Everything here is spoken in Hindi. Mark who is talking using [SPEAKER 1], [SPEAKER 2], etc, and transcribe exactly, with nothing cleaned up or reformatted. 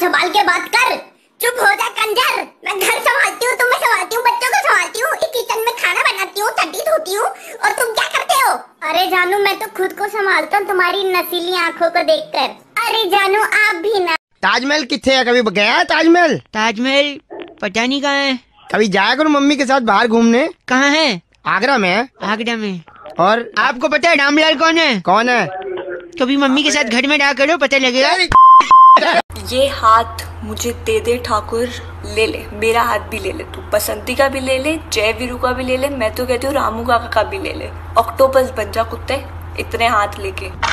[SPEAKER 1] संभाल के बात कर। चुप हो जा कंजर। मैं घर संभालती हूँ, तुम्हें संभालती हूँ, बच्चों को संभालती हूँ, इस किचन में खाना बनाती हूँ, टट्टी धोती हूँ, और तुम क्या करते हो? अरे जानू मैं तो खुद को संभालता हूँ तुम्हारी नसीली आंखों को देखकर। अरे जानू आप भी ना।
[SPEAKER 2] ताजमहल किथे है? कभी गया है ताजमहल?
[SPEAKER 3] ताजमहल पता नहीं कहाँ है।
[SPEAKER 2] कभी जाया करो मम्मी के साथ बाहर घूमने।
[SPEAKER 3] कहाँ है?
[SPEAKER 2] आगरा में है।
[SPEAKER 3] आगरा में?
[SPEAKER 2] और
[SPEAKER 3] आपको पता है रामलाल कौन है?
[SPEAKER 2] कौन है?
[SPEAKER 3] कभी मम्मी के साथ घर में रहा करो, पता लगेगा।
[SPEAKER 4] ये हाथ मुझे दे दे ठाकुर, ले ले मेरा हाथ भी ले ले, तू बसंती का भी ले ले, जय वीरू का भी ले ले, मैं तो कहती हूँ रामू काका का भी ले ले। ऑक्टोपस बन जा कुत्ते इतने हाथ लेके।